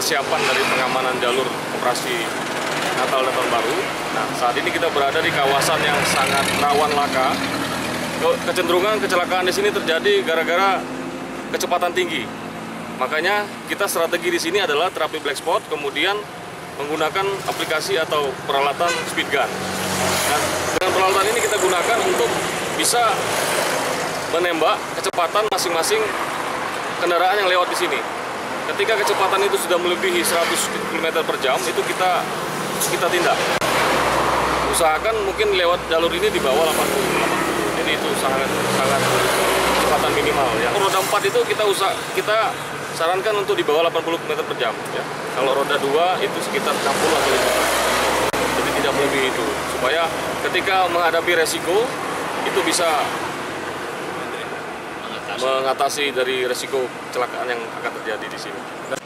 persiapan dari pengamanan jalur operasi Natal dan Tahun Baru. Nah, saat ini kita berada di kawasan yang sangat rawan laka. Kecenderungan kecelakaan di sini terjadi gara-gara kecepatan tinggi. Makanya kita strategi di sini adalah terapi black spot, kemudian menggunakan aplikasi atau peralatan speed gun. Nah, dengan peralatan ini kita gunakan untuk bisa menembak kecepatan masing-masing kendaraan yang lewat di sini. Ketika kecepatan itu sudah melebihi 100 km per jam, itu kita tindak. Usahakan mungkin lewat jalur ini di bawah 80. Jadi itu sangat kecepatan minimal. Ya. Roda 4 itu kita sarankan untuk di bawah 80 km per jam. Ya. Kalau roda 2 itu sekitar 60 atau 50. Jadi tidak melebihi itu. Supaya ketika menghadapi resiko, itu bisa mengatasi dari resiko kecelakaan yang akan terjadi di sini.